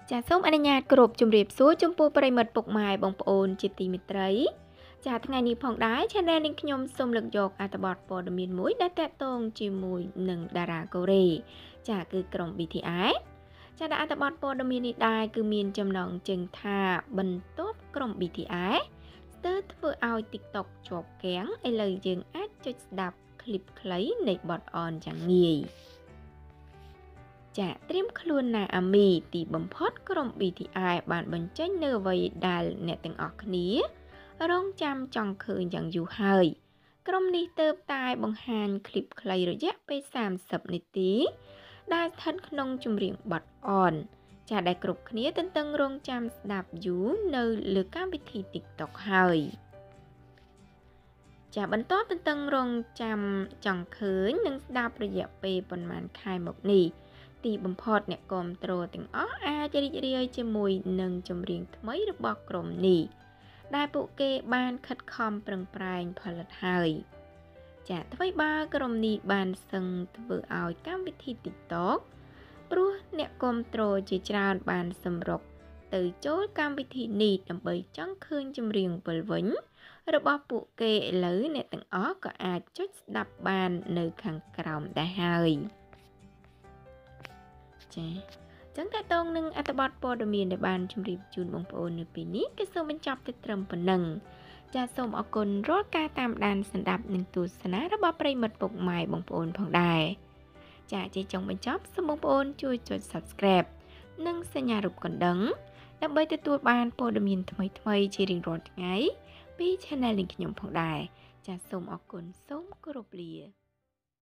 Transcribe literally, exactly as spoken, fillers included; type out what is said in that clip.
ចាសូមអនុញ្ញាតគោរពជម្រាបសួរចំពោះប្រិមិត្តពុកម៉ែបងប្អូនជាទីមេត្រីចាថ្ងៃនេះផងដែរ Channel នេះខ្ញុំសូមលើកយកអត្ថបទព័ត៌មានមួយដែលតាក់ទងជាមួយនឹងតារាកូរ៉េចាគឺក្រុម ប៊ី ធី អេស ចាដែលអត្ថបទព័ត៌មាននេះដែរគឺមានចំណងជើងថាបន្ទាប់ក្រុម ប៊ី ធី អេស ស្ទើរធ្វើឲ្យ TikTok ជាប់គាំងឥឡូវយើងអាចចុចស្ដាប់ឃ្លីបខ្លីនៃបទអនយ៉ាងងាយចាត្រៀមខ្លួនណាអាមីទីបំផុតក្រុម ប៊ី ធី អេស បានបញ្ចេញនៅអ្វីដែលអ្នកទាំងអស់គ្នារងចាំចង់ឃើញយ៉ាងយូរហើយក្រុមនេះទើបតែបង្ហាញឃ្លីបខ្លីរយៈពេលសាមសិបនាទីដែលស្ថិតក្នុងចម្រៀងបទអនចាដែលគ្រប់គ្នាទន្ទឹងរង់ចាំស្ដាប់យូរនៅលើកម្មវិធី TikTok ហើយចាបន្តទន្ទឹងរង់ចាំចង់ឃើញនិងស្ដាប់រយៈពេលប្រហែលខែមកនេះទីបំផុតអ្នកគាំទ្រទាំងអស់អាចរីករាយជាមួយនឹងចម្រៀងថ្មីរបស់ក្រុមនេះដែលពួកគេបានខិតខំប្រឹងប្រែងផលិតហើយចាថ្មីបើក្រុមនេះបានសឹងធ្វើឲ្យកម្មវិធី TikTok ព្រោះអ្នកគាំទ្រជាច្រើនបានសម្រុកទៅចូលកម្មវិធីនេះដើម្បីចង់ឃើញចម្រៀងវិលវិញរបស់ពួកគេឥឡូវអ្នកទាំងអស់ក៏អាចចុចស្ដាប់បាននៅខាងក្រោមដែរហើយចាចឹងតើតងនឹងអត្ថបទព័ត៌មានដែលបានជម្រាបជូនបងប្អូននៅពេលនេះគឺសូមបញ្ចប់តែត្រឹមប៉ុណ្ណឹងចាសូមអរគុណរាល់ការតាមដានស្ដាប់និងទស្សនារបស់ប្រិយមិត្តពុកម៉ែបងប្អូនផងដែរចាជាចុងបញ្ចប់សូមបងប្អូនជួយចុច Subscribe និងសញ្ញារូបកណ្ដឹងដើម្បីទទួលបានព័ត៌មានថ្មីៗជារៀងរាល់ថ្ងៃពី Channel នេះខ្ញុំផងដែរចាសូមអរគុណសូមគោរពលា